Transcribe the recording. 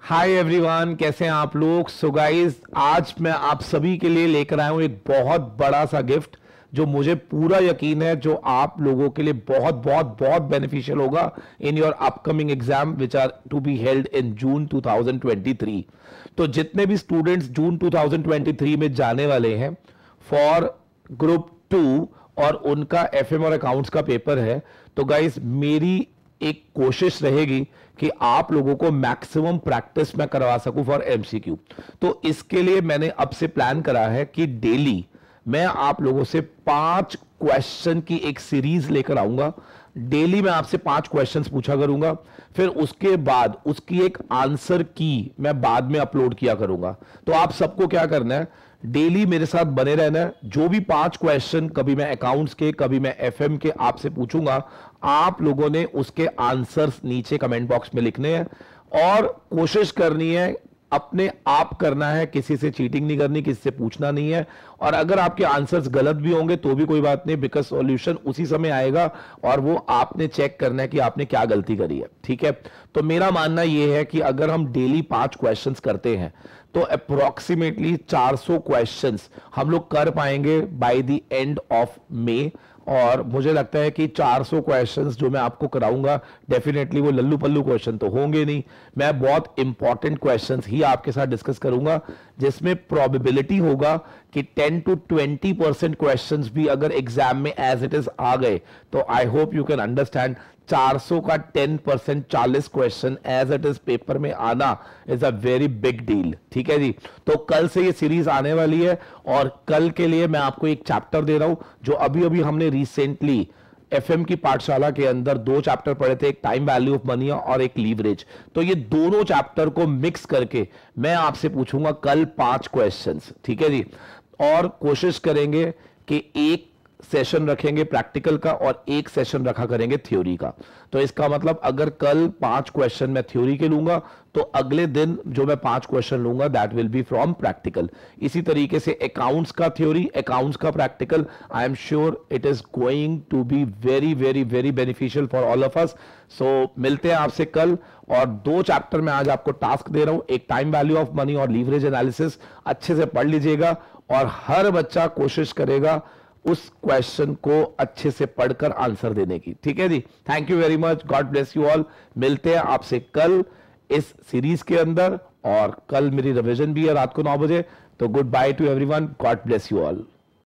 Hi everyone, कैसे हैं आप लोग। सो गाइस, आज मैं आप सभी के लिए लेकर आया हूं एक बहुत बड़ा सा गिफ्ट जो मुझे पूरा यकीन है जो आप लोगों के लिए बहुत बहुत बहुत बेनिफिशियल होगा in your upcoming exam which are to be held in June 2023। तो जितने भी स्टूडेंट्स जून 2023 में जाने वाले हैं फॉर ग्रुप 2 और उनका एफएम और अकाउंट्स का पेपर है, तो गाइस मेरी एक कोशिश रहेगी कि आप लोगों को मैक्सिमम प्रैक्टिस मैं करवा सकूं फॉर एमसीक्यू। तो इसके लिए मैंने अब से प्लान करा है कि डेली मैं आप लोगों से 5 क्वेश्चन की एक सीरीज लेकर आऊंगा। डेली मैं आपसे 5 क्वेश्चंस पूछा करूंगा, फिर उसके बाद उसकी एक आंसर की मैं बाद में अपलोड किया करूंगा। तो आप सबको क्या करना है, डेली मेरे साथ बने रहना है। जो भी 5 क्वेश्चन कभी मैं अकाउंट्स के कभी मैं एफएम के आपसे पूछूंगा, आप लोगों ने उसके आंसर्स नीचे कमेंट बॉक्स में लिखने हैं और कोशिश करनी है अपने आप करना है, किसी से चीटिंग नहीं करनी, किसी से पूछना नहीं है। और अगर आपके आंसर्स गलत भी होंगे तो भी कोई बात नहीं, बिकॉज सॉल्यूशन उसी समय आएगा और वो आपने चेक करना है कि आपने क्या गलती करी है। ठीक है, तो मेरा मानना यह है कि अगर हम डेली 5 क्वेश्चंस करते हैं तो अप्रोक्सीमेटली 400 क्वेश्चंस हम लोग कर पाएंगे by the end of May. और मुझे लगता है कि 400 क्वेश्चंस जो मैं आपको कराऊंगा डेफिनेटली वो लल्लू पल्लू क्वेश्चन तो होंगे नहीं। मैं बहुत इंपॉर्टेंट क्वेश्चंस ही आपके साथ डिस्कस करूंगा जिसमें प्रोबेबिलिटी होगा कि 10 to 20% क्वेश्चंस भी अगर एग्जाम में एज इट इज आ गए तो I hope you can understand 400 का 10% 40 क्वेश्चन एज इट इज पेपर में आना is a very big deal. ठीक है जी, तो कल से ये सीरीज आने वाली है और कल के लिए मैं आपको एक चैप्टर दे रहा हूं जो अभी अभी हमने रिसेंटली एफएम की पाठशाला के अंदर 2 चैप्टर पढ़े थे, एक टाइम वैल्यू ऑफ मनी और एक लीवरेज। तो ये दोनों चैप्टर को मिक्स करके मैं आपसे पूछूंगा कल 5 क्वेश्चंस। ठीक है जी, और कोशिश करेंगे कि एक सेशन रखेंगे प्रैक्टिकल का और एक सेशन रखा करेंगे थ्योरी का। तो इसका मतलब अगर कल 5 क्वेश्चन मैं थ्योरी के लूंगा तो अगले दिन जो मैं 5 क्वेश्चन लूंगा that will be from practical. इसी तरीके से अकाउंट्स का थ्योरी, अकाउंट्स का practical. I am sure it is going to be very very very beneficial for all of us. So मिलते हैं आपसे कल। और 2 चैप्टर में आज आपको टास्क दे रहा हूं, एक टाइम वैल्यू ऑफ मनी और लीवरेज एनालिसिस। अच्छे से पढ़ लीजिएगा और हर बच्चा कोशिश करेगा उस क्वेश्चन को अच्छे से पढ़कर आंसर देने की। ठीक है जी, thank you very much, God bless you all. मिलते हैं आपसे कल इस सीरीज के अंदर और कल मेरी रिवीजन भी है रात को 9 बजे। तो good bye to everyone, God bless you all.